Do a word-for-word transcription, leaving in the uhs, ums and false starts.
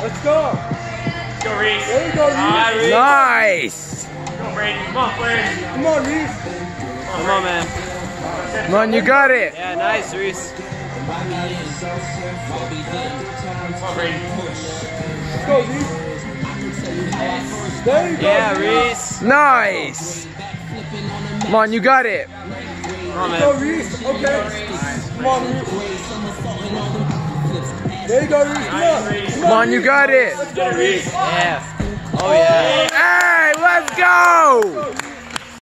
Let's go. Let's go, Reese. There you go, Reese. Ah, Reese. Nice. Go, Brady. Come on, Brady. Come on, Reese. Come on, man. Come on, you got it. Yeah, nice, Reese. Come on, Brady. Let's go, Reese. There you go. Yeah, Reese. Reese. Nice. Come on, you got it. Come on, Let's go, man. Reese. Okay. Come on, Reese. There you go, Reese. Come on. Come on, you got it. Let's go, Reese. Yeah. Oh, yeah. Hey, let's go.